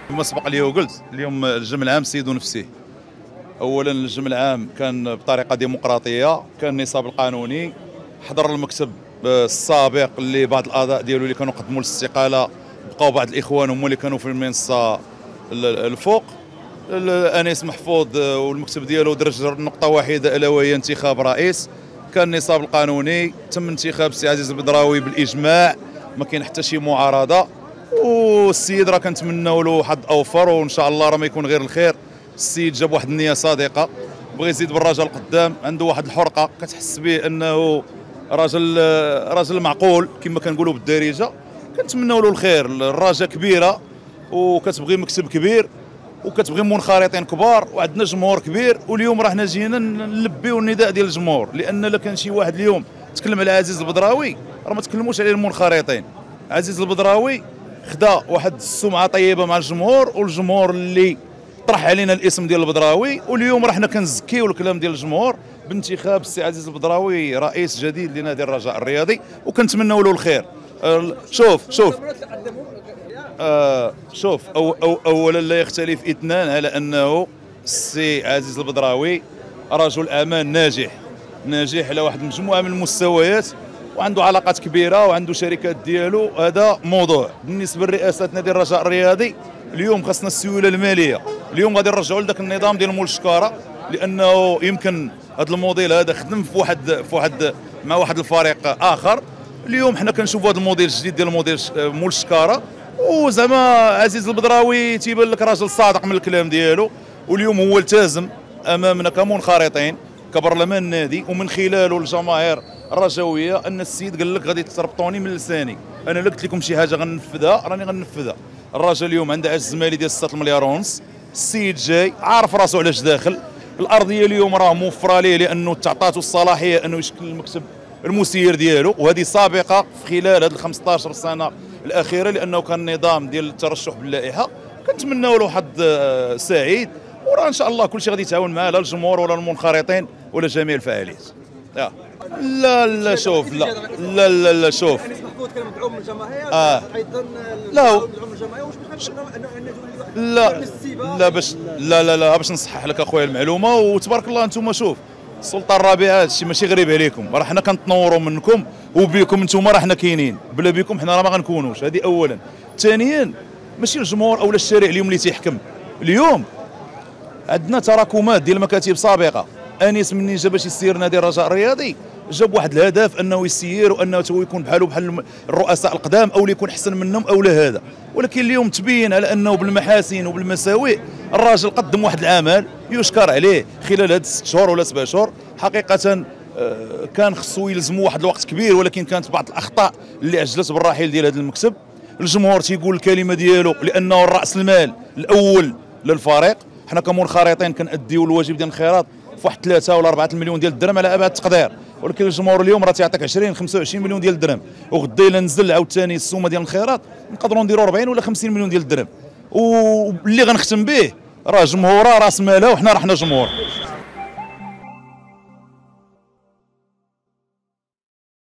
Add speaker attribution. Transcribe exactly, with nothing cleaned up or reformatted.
Speaker 1: كما سبق لي وقلت اليوم الجمع العام سيدو نفسه. اولا الجمع العام كان بطريقه ديمقراطيه، كان النصاب القانوني، حضر المكتب السابق اللي بعض الاعضاء ديالو اللي كانوا قدموا الاستقاله بقاو بعض الاخوان هما اللي كانوا في المنصه الفوق. انيس محفوظ والمكتب ديالو درج نقطه واحده الا وهي انتخاب رئيس. كان النصاب القانوني، تم انتخاب السي عزيز البدراوي بالاجماع، ما كاين حتى شي معارضه، والسيد راه كنتمناو له حظ اوفر وان شاء الله راه ما يكون غير الخير. السيد جاب واحد النيه صادقه، بغى يزيد بالرجاء القدام، عنده واحد الحرقه كتحس به انه راجل راجل معقول كما كنقولوا بالدارجه. كنتمناو له الخير، الرجاء كبيره وكتبغي مكتب كبير وكتبغي منخرطين كبار وعندنا جمهور كبير. واليوم راه حنا جينا نلبيو النداء ديال الجمهور، لان الا كان شي واحد اليوم تكلم على عزيز البدراوي راه ما تكلموش عليه المنخرطين. عزيز البدراوي خدا واحد السمعه طيبه مع الجمهور، والجمهور اللي طرح علينا الاسم ديال البدراوي، واليوم راه حنا كنزكيو الكلام ديال الجمهور بانتخاب السي عزيز البدراوي رئيس جديد لنادي الرجاء الرياضي، وكنتمناو له الخير. شوف شوف آه شوف أو أو اولا لا يختلف اثنان على انه السي عزيز البدراوي رجل اعمال ناجح ناجح على واحد المجموعه من المستويات، وعنده علاقات كبيره وعنده شركات ديالو. هذا موضوع. بالنسبه لرئاسه نادي الرجاء الرياضي، اليوم خاصنا السيوله الماليه، اليوم غادي نرجعوا لذاك النظام ديال مول الشكاره، لانه يمكن هذا الموديل هذا خدم في واحد في واحد مع واحد الفريق اخر. اليوم حنا كنشوفوا هذا الموديل الجديد ديال موديل مول الشكاره، وزعما عزيز البدراوي تيبان لك راجل صادق من الكلام ديالو، واليوم هو التزم امامنا كمنخرطين كبرلمان النادي ومن خلاله الجماهير الرجاويه ان السيد قال لك غادي تربطوني من لساني، انا قلت لكم شي حاجه غننفذها راني غننفذها. الراجل اليوم عنده عجز مالي ديال ستة المليار ونص، السيد جاي عارف راسو علاش داخل. الارضيه اليوم راه موفره ليه لانه تعطاتو الصلاحيه انه يشكل المكتب المسير ديالو، وهذه سابقه في خلال هذه خمسطاش سنه الاخيره، لانه كان نظام ديال الترشح باللائحه. كنتمناو له حظ سعيد، وراه ان شاء الله كل شيء غادي يتعاون معاه، لا الجمهور ولا المنخرطين ولا جميع الفعاليات. لا لا شوف لا لا لا, لا شوف
Speaker 2: انيس محفوظ كان مدعوم من الجماهير
Speaker 1: اه
Speaker 2: ايضا
Speaker 1: لا
Speaker 2: مدعوم من الجماهير. واش
Speaker 1: لا لا باش لا لا لا باش نصحح لك اخويا المعلومه، وتبارك الله انتم شوف السلطه الرابعه هادشي ماشي غريب عليكم، راه حنا كنتنوروا منكم وبيكم انتم راه حنا كاينين، بلا بيكم حنا راه ما غنكونوش. هذه اولا. ثانيا ماشي الجمهور اولا الشارع اليوم اللي تيحكم. اليوم عندنا تراكمات ديال المكاتب سابقه. انيس منين جا باش يسير نادي الرجاء الرياضي جاب واحد الهدف انه يسير وانه هو يكون بحالو بحال الرؤساء القدام او اللي يكون احسن منهم او لا هذا. ولكن اليوم تبين على انه بالمحاسن وبالمساوئ الراجل قدم واحد العمل يشكر عليه خلال هاد ست شهور ولا سبع شهور. حقيقه كان خصو يلزموا واحد الوقت كبير، ولكن كانت بعض الاخطاء اللي عجلت بالرحيل ديال هذا المكتب. الجمهور تيقول الكلمه ديالو لانه الراس المال الاول للفريق. حنا كمنخرطين كنأديو الواجب ديال الانخراط في واحد ثلاثة ولا أربعة المليون ديال الدرهم على ابعد التقدير، ولكن الجمهور اليوم راه تيعطيك عشرين خمسة وعشرين مليون ديال الدرهم، وغدا الا نزل عاوتاني السومه ديال الانخراط نقدروا نديروا أربعين ولا خمسين مليون ديال الدرهم. واللي غنختم به راه جمهورها راس مالها، وحنا راه حنا جمهور.